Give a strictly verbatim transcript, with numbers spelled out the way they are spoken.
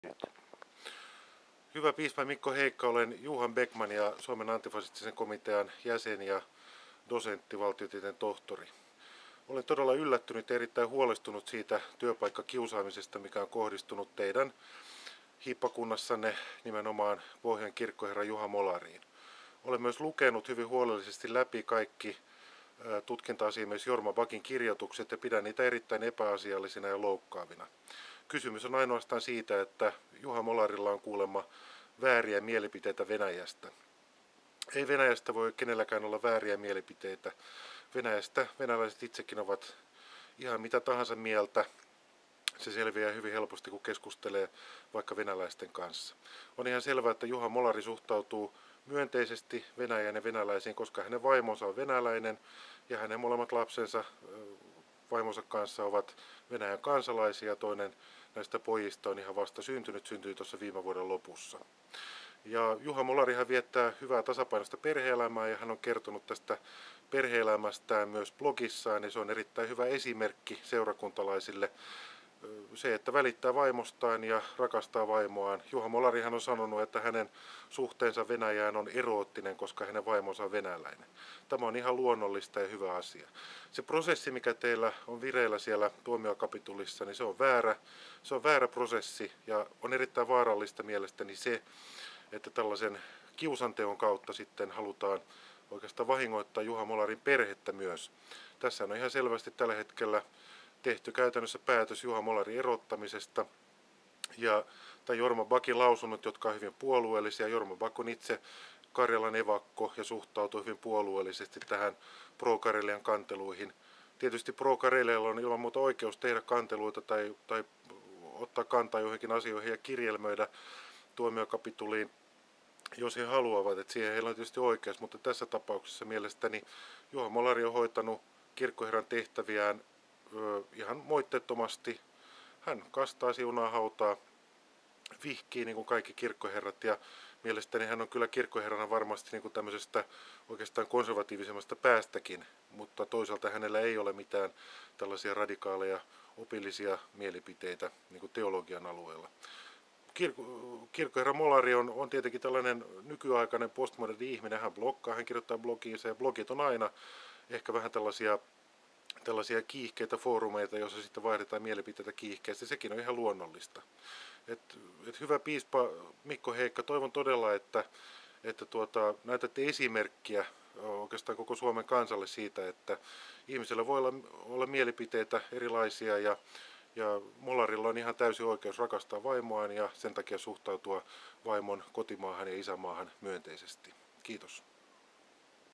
Hyvä piispa Mikko Heikka, olen Johan Beckman ja Suomen antifasistisen komitean jäsen ja dosentti, valtiotieteen tohtori. Olen todella yllättynyt ja erittäin huolestunut siitä työpaikkakiusaamisesta, mikä on kohdistunut teidän hiippakunnassanne nimenomaan Pohjan kirkkoherra Juha Molariin. Olen myös lukenut hyvin huolellisesti läpi kaikki tutkinta-asiamies Jorma Bakin kirjoitukset ja pidän niitä erittäin epäasiallisina ja loukkaavina. Kysymys on ainoastaan siitä, että Juha Molarilla on kuulemma vääriä mielipiteitä Venäjästä. Ei Venäjästä voi kenelläkään olla vääriä mielipiteitä. Venäjästä venäläiset itsekin ovat ihan mitä tahansa mieltä. Se selviää hyvin helposti, kun keskustelee vaikka venäläisten kanssa. On ihan selvää, että Juha Molari suhtautuu myönteisesti Venäjään ja venäläisiin, koska hänen vaimonsa on venäläinen ja hänen molemmat lapsensa vaimonsa kanssa ovat Venäjän kansalaisia. Toinen näistä pojista on ihan vasta syntynyt, syntyi tuossa viime vuoden lopussa. Ja Juha Molarihan viettää hyvää tasapainoista perhe-elämää ja hän on kertonut tästä perhe-elämästään myös blogissaan ja se on erittäin hyvä esimerkki seurakuntalaisille. Se, että välittää vaimostaan ja rakastaa vaimoaan. Juha Molarihan on sanonut, että hänen suhteensa Venäjään on eroottinen, koska hänen vaimonsa on venäläinen. Tämä on ihan luonnollista ja hyvä asia. Se prosessi, mikä teillä on vireillä siellä tuomiokapitulissa, niin se on väärä. Se on väärä prosessi ja on erittäin vaarallista mielestäni se, että tällaisen kiusanteon kautta sitten halutaan oikeastaan vahingoittaa Juha Molarin perhettä myös. Tässä on ihan selvästi tällä hetkellä tehty käytännössä päätös Juha Molarin erottamisesta ja tai Jorma Bakin lausunnot, jotka ovat hyvin puolueellisia. Jorma Bak on itse Karjalan evakko ja suhtautuu hyvin puolueellisesti tähän Pro-Karelian kanteluihin. Tietysti Pro-Karelialla on ilman muuta oikeus tehdä kanteluita tai, tai ottaa kantaa joihinkin asioihin ja kirjelmöidä tuomiokapituliin, jos he haluavat, että siihen heillä on tietysti oikeus, mutta tässä tapauksessa mielestäni Juha Molari on hoitanut kirkkoherran tehtäviään ö, ihan moitteettomasti. Hän kastaa, siunaa, hautaa, vihkii niin kuin kaikki kirkkoherrat ja mielestäni hän on kyllä kirkkoherrana varmasti niin kuin tämmöisestä oikeastaan konservatiivisemmasta päästäkin, mutta toisaalta hänellä ei ole mitään tällaisia radikaaleja opillisia mielipiteitä niin kuin teologian alueella. Kirkko, kirkkoherra Molari on, on tietenkin tällainen nykyaikainen postmoderni ihminen, hän bloggaa, hän kirjoittaa blogiinsa ja blogit on aina ehkä vähän tällaisia, tällaisia kiihkeitä foorumeita, joissa sitten vaihdetaan mielipiteitä kiihkeästi, sekin on ihan luonnollista. Et, et hyvä piispa Mikko Heikka, toivon todella, että, että tuota, näytätte esimerkkiä oikeastaan koko Suomen kansalle siitä, että ihmisillä voi olla, olla mielipiteitä erilaisia ja Ja Molarilla on ihan täysi oikeus rakastaa vaimoaan ja sen takia suhtautua vaimon kotimaahan ja isämaahan myönteisesti. Kiitos.